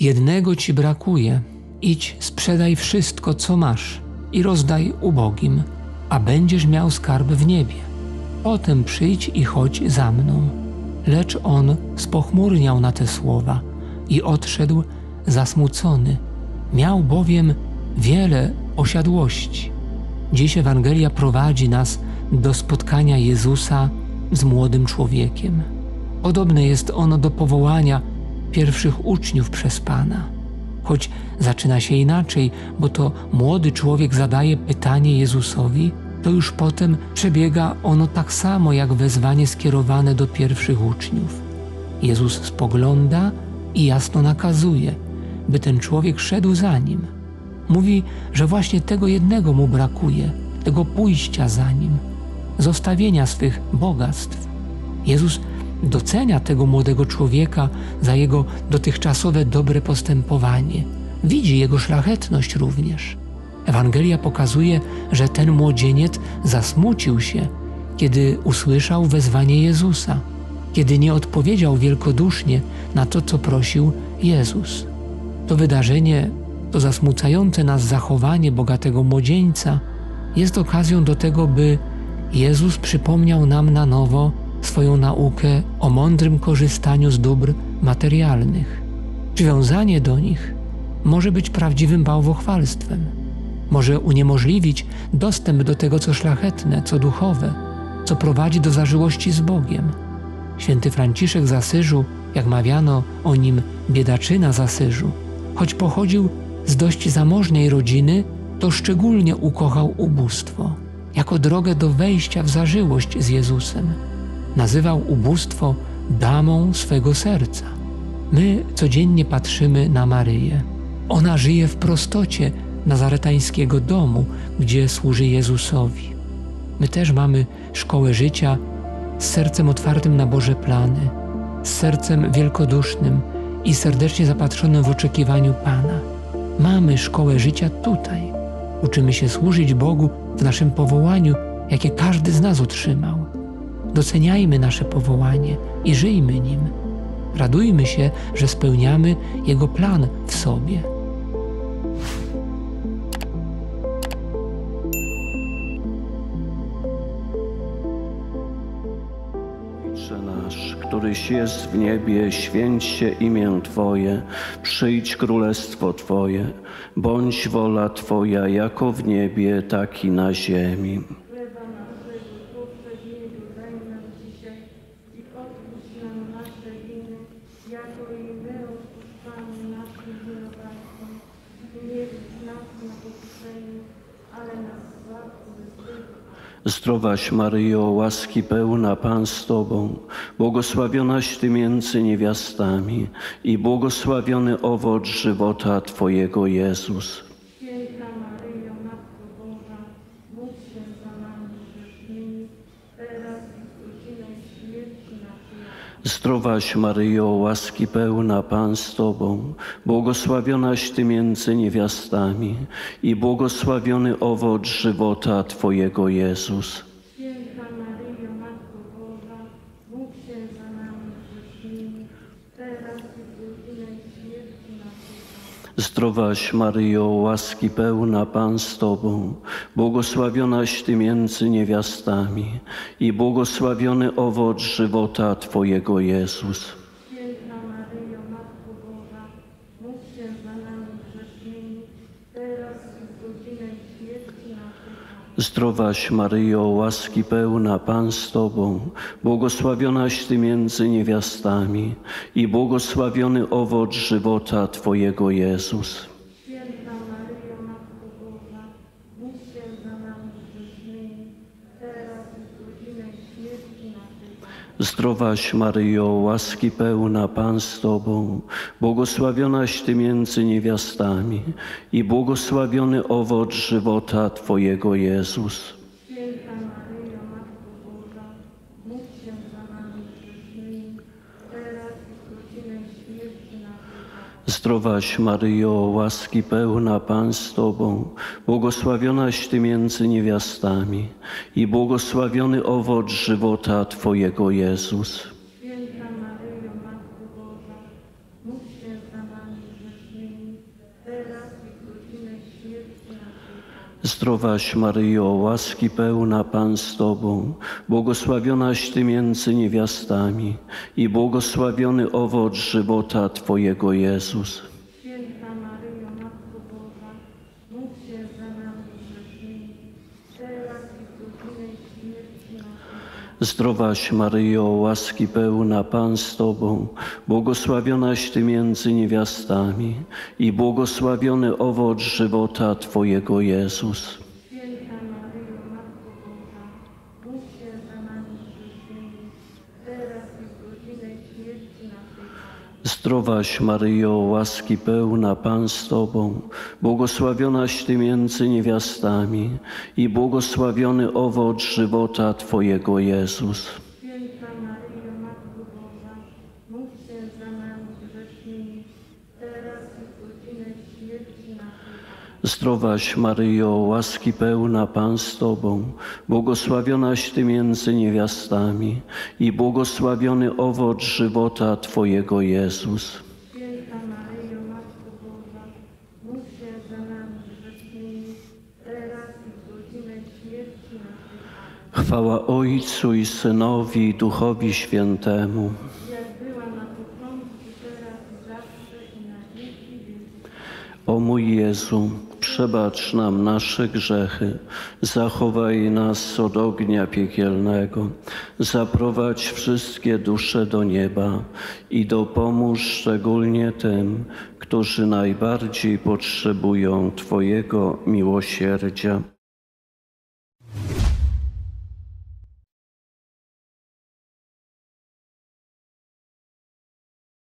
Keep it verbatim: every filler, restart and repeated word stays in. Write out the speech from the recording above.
jednego ci brakuje. Idź, sprzedaj wszystko, co masz i rozdaj ubogim, a będziesz miał skarb w niebie. Potem przyjdź i chodź za mną. Lecz on spochmurniał na te słowa i odszedł zasmucony. Miał bowiem wiele posiadłości. Dziś Ewangelia prowadzi nas do spotkania Jezusa z młodym człowiekiem. Podobne jest ono do powołania pierwszych uczniów przez Pana. Choć zaczyna się inaczej, bo to młody człowiek zadaje pytanie Jezusowi, to już potem przebiega ono tak samo jak wezwanie skierowane do pierwszych uczniów. Jezus spogląda i jasno nakazuje, by ten człowiek szedł za nim. Mówi, że właśnie tego jednego mu brakuje, tego pójścia za nim, zostawienia swych bogactw. Jezus docenia tego młodego człowieka za jego dotychczasowe dobre postępowanie. Widzi jego szlachetność również. Ewangelia pokazuje, że ten młodzieniec zasmucił się, kiedy usłyszał wezwanie Jezusa, kiedy nie odpowiedział wielkodusznie na to, co prosił Jezus. To wydarzenie, to zasmucające nas zachowanie bogatego młodzieńca jest okazją do tego, by Jezus przypomniał nam na nowo swoją naukę o mądrym korzystaniu z dóbr materialnych. Przywiązanie do nich może być prawdziwym bałwochwalstwem. Może uniemożliwić dostęp do tego, co szlachetne, co duchowe, co prowadzi do zażyłości z Bogiem. Święty Franciszek z Asyżu, jak mawiano o nim biedaczyna z Asyżu, choć pochodził z dość zamożnej rodziny, to szczególnie ukochał ubóstwo, jako drogę do wejścia w zażyłość z Jezusem. Nazywał ubóstwo damą swego serca. My codziennie patrzymy na Maryję. Ona żyje w prostocie nazaretańskiego domu, gdzie służy Jezusowi. My też mamy szkołę życia z sercem otwartym na Boże plany, z sercem wielkodusznym i serdecznie zapatrzonym w oczekiwaniu Pana. Mamy szkołę życia tutaj. Uczymy się służyć Bogu w naszym powołaniu, jakie każdy z nas otrzymał. Doceniajmy nasze powołanie i żyjmy nim. Radujmy się, że spełniamy Jego plan w sobie. Ojcze nasz, któryś jest w niebie, święć się imię Twoje, przyjdź królestwo Twoje, bądź wola Twoja jako w niebie, tak i na ziemi. Chleba naszego powszedniego daj nam dzisiaj i odpuść nam nasze winy, jako i my odpuszczamy naszym winowajcom. Nie wódź nas na pokuszenie, ale nas zbaw ze złego. Zdrowaś Maryjo, łaski pełna, Pan z Tobą, błogosławionaś Ty między niewiastami i błogosławiony owoc żywota Twojego Jezus. Święta Maryjo, Matko Boża, módl się za nami grzesznymi, teraz i w godzinę śmierci naszej. Zdrowaś Maryjo, łaski pełna, Pan z Tobą, błogosławionaś Ty między niewiastami i błogosławiony owoc żywota Twojego Jezus. Święta Maryjo, Matko Boża, módl się za nami grzesznymi, teraz i w godzinę śmierci naszej. Zdrowaś Maryjo, łaski pełna, Pan z Tobą, błogosławionaś Ty między niewiastami i błogosławiony owoc żywota Twojego Jezus. Święta Maryjo, Matko Boża, módl się za nami grzesznymi, teraz i w godzinę śmierci naszej. Zdrowaś Maryjo, łaski pełna, Pan z Tobą, błogosławionaś Ty między niewiastami i błogosławiony owoc żywota Twojego Jezus. Święta Maryjo, Matko Boża, módl się za nami grzesznymi, teraz i w godzinę śmierci naszej. Zdrowaś Maryjo, łaski pełna, Pan z Tobą, błogosławionaś Ty między niewiastami i błogosławiony owoc żywota Twojego Jezus. Święta Maryjo, Matko Boża, módl się za nami grzesznymi, teraz i w godzinę śmierci naszej. Zdrowaś Maryjo, łaski pełna, Pan z Tobą, błogosławionaś Ty między niewiastami i błogosławiony owoc żywota Twojego Jezus. Święta Maryjo, Matko Boża, módl się za nami grzesznymi, Zdrowaś Maryjo, łaski pełna, Pan z Tobą, błogosławionaś Ty między niewiastami i błogosławiony owoc żywota Twojego Jezus. Święta Maryjo, Matko Boża, módl się za nami grzesznymi, teraz i w godzinę śmierci naszej. Zdrowaś Maryjo, łaski pełna, Pan z Tobą, błogosławionaś Ty między niewiastami i błogosławiony owoc żywota Twojego Jezus. Święta Maryjo, Matko Boża, módl się za nami grzesznymi, teraz i w godzinę śmierci naszej. Zdrowaś Maryjo, łaski pełna, Pan z Tobą, błogosławionaś Ty między niewiastami i błogosławiony owoc żywota Twojego Jezus. Święta Maryjo, Matko Boża, módl się za nami grzesznymi, teraz i w godzinę śmierci naszej. Zdrowaś Maryjo, łaski pełna, Pan z Tobą, błogosławionaś Ty między niewiastami i błogosławiony owoc żywota Twojego Jezus. Święta Maryjo, Matko Boża, módl się za nami grzesznymi, teraz i w godzinę śmierci naszej. Chwała Ojcu i Synowi i Duchowi Świętemu. Jak była na początku, teraz i zawsze i na wieki wieków. O mój Jezu, przebacz nam nasze grzechy, zachowaj nas od ognia piekielnego, zaprowadź wszystkie dusze do nieba i dopomóż szczególnie tym, którzy najbardziej potrzebują Twojego miłosierdzia.